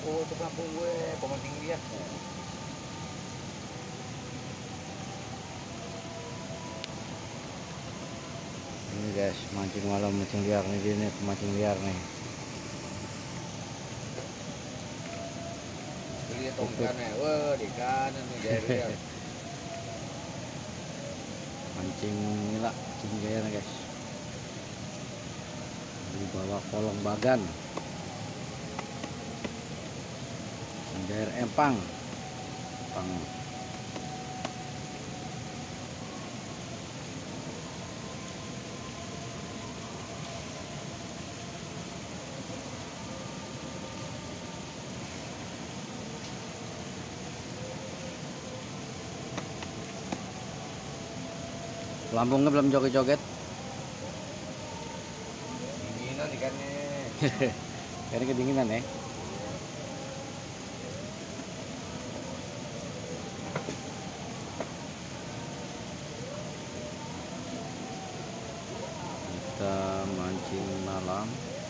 Oh, itu kampung gue, pemanting liar. Ini guys, mancing malam, mancing liar nih, ini pemancing liar nih. Lihat ikannya, wah di kanan nih dari liar. Mancing nila, mancing liar guys. Di bawah kolong bagan. Daerah Empang. Empang. Lambungnya belum joget-joget. Dinginan ikannya. Karena kedinginan ya. Kita mancing malam.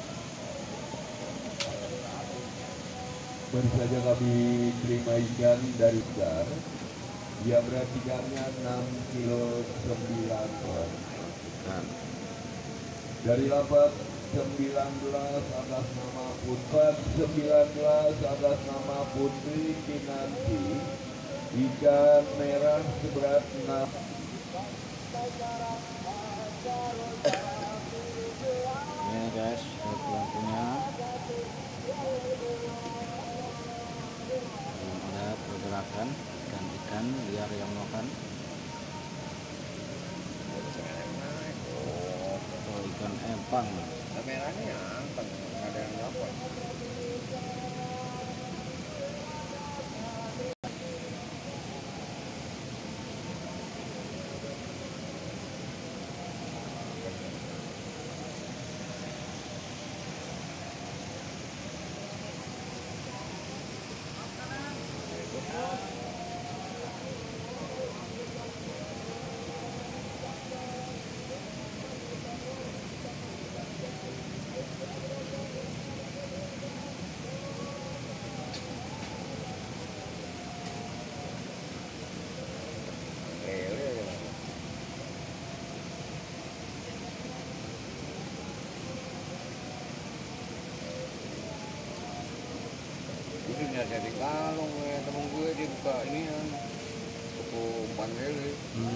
Baru saja kami terima ikan dari Dar. Dia berat ikannya 6 kilo 9 ton. Nah, Dari lapak 19 atas nama Unpad 19 atas nama Putri Kinanti. Ikan merah seberat 6. ini guys, lampunya. Belum ada pergerakan ikan-ikan liar yang makan. Oh, ikan empang. Kameranya ya, nggak ada yang dapat. Itu dari kalong ya, temen gue dia buka ini kan toko umpan lele.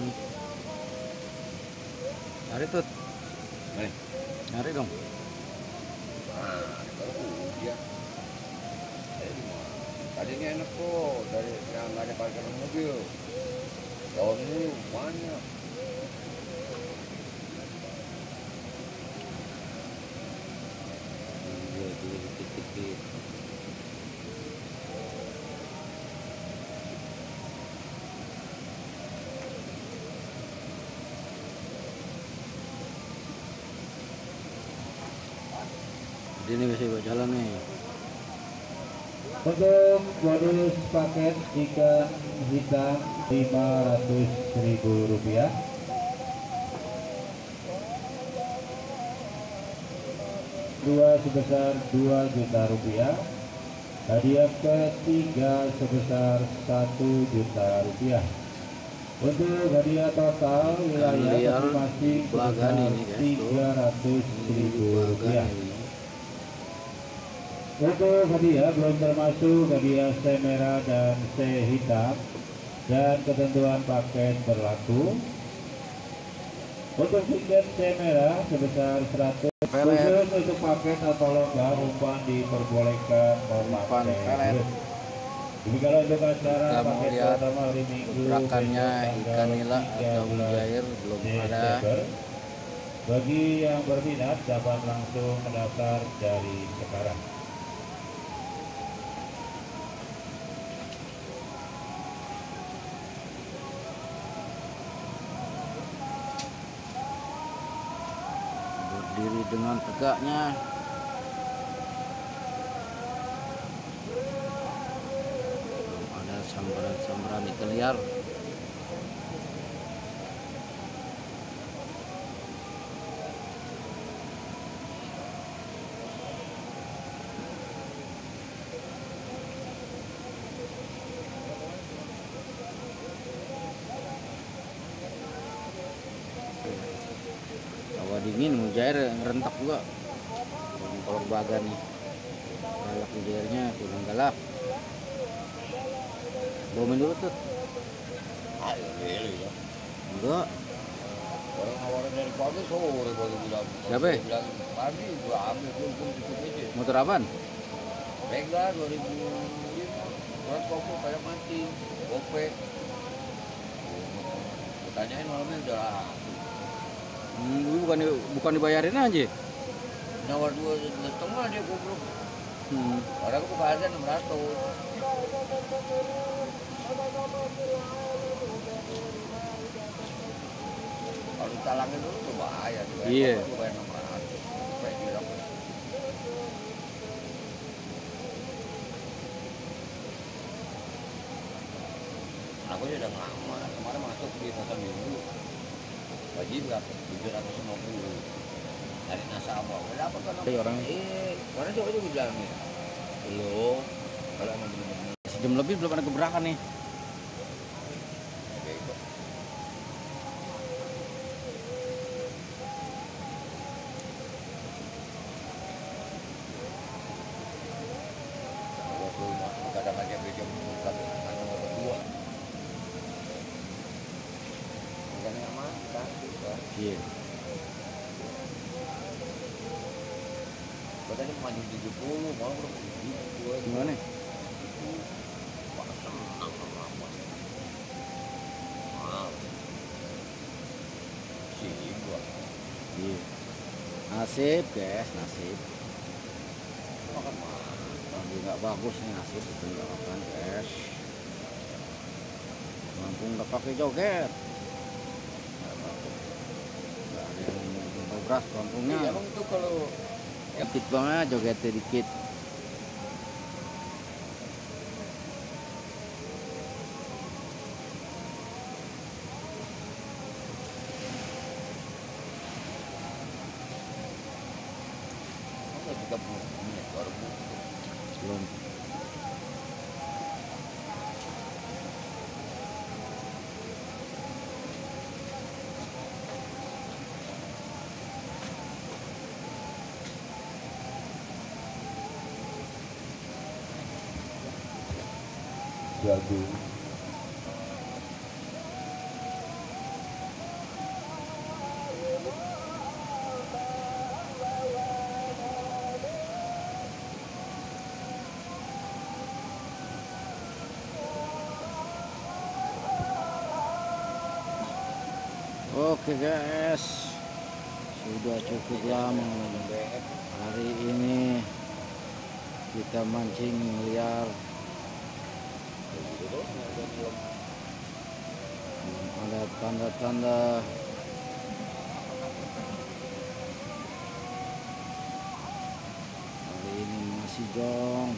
Nyari tuh, Nih, nyari dong. kalau hujan, di mana? Tadinya enak kok dari yang nggak ada parkiran mobil. Tahun mulu banyak. Iya, dikit-dikit. Ini bisa buat jalan nih. Untuk bonus paket ikan hitam Rp500.000. Dua sebesar Rp2.000.000. Hadiah ketiga sebesar Rp1.000.000. Untuk hadiah total wilayah masing-masing sebesar Rp300.000. Untuk hadiah belum termasuk hadiah C merah dan C hitam, dan ketentuan paket berlaku. Untuk tiket C merah sebesar 100. Khusus untuk paket atau logam umpan diperbolehkan memakai. Demikian untuk acara kita mau paket lihat pertama hari Minggu gerakannya ikan nila atau mujair belum ada. Bagi yang berminat dapat langsung mendaftar dari sekarang. Berdiri dengan tegaknya. Belum ada sambaran-sambaran ikan liar. Dingin, mujair ngerentak juga. Kalau bagan nih. Galak mujairnya, kurang galak. Bomin dulu tuh. Ayo beli ya. Enggak. Orang awalnya dari pagi sore baru bilang. Siapa? Saya bilang pagi gua ambil pun cukup aja. Motor apaan? Vega 2005. Kurang koko kayak mati. Gope. Tanyain malamnya udah Bukan dibayarin aja. nawar 2,5 dia goblok. Orang aku ada 600. Kalau ditalangin dulu tuh bahaya. Iya. Bayar 600. Sampai didapat. Aku udah lama. Kemarin masuk di pasar minggu. Wajib berapa? 750. Dari nasabah. Udah apa kan? Orang Orang juga bilang nih. Lo kalau emang bener-bener sejam lebih belum ada gebrakan nih. kayak gitu. Kadang aja beda bukan hanya berdua. Bukan yang mana juga. Iya. Katanya maju 70, mau berapa gitu. Gimana? Wah, senang sama apa. Mahal. Sih gua. Iya. Nasib, guys, nasib. Makan mahal. Lagi nggak bagus nih nasib itu nggak makan, guys. Lampung nggak pakai joget. Nggak ada yang beras kampungnya. Iya, emang itu kalau Dikit banget jogetnya dikit. udah 30 menit baru buka. Belum. Jagung. Oke guys, sudah cukup lama hari ini kita mancing liar. Ada tanda-tanda hari ini masih jong.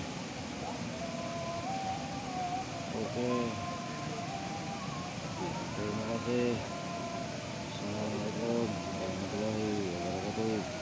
Oke, terima kasih. Assalamualaikum warahmatullahi wabarakatuh.